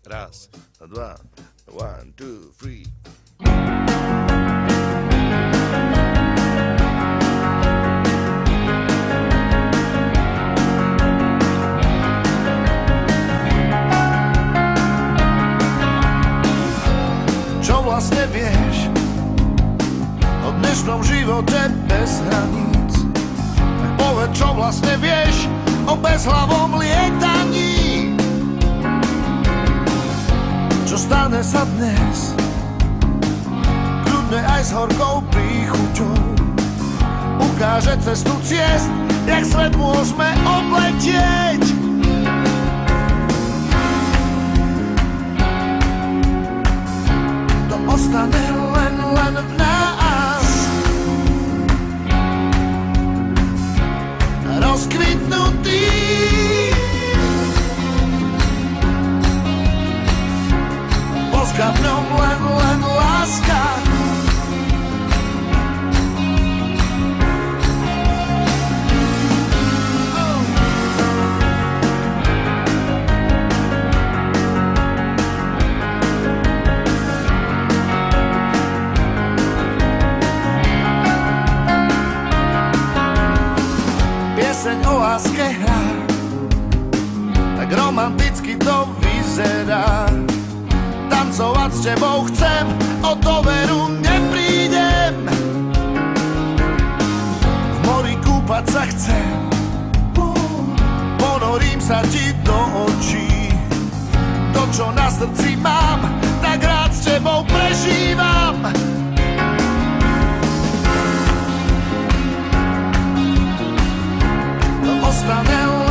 Raz, dva, 1, 2, 3. Čo vlastne vieš o dnešnom živote bez hraníc? Tak povedz, čo vlastne vieš o bezhlavom lietaní? Čo stane sa dnes? Kľudne aj s horkou príchuťou ukáže cestu ciest, jak svet môžeme obletieť. To ostane len v nás. Rozkvitnutý boska v ňom len láska. Pieseň o láske hrá, tak romanticky to vyzerá. Tancovať s tebou chcem, o dôveru neprídem. V mori kúpať sa chcem, ponorím sa ti do očí. To, čo na srdci mám, tak rád s tebou prežívam. To ostane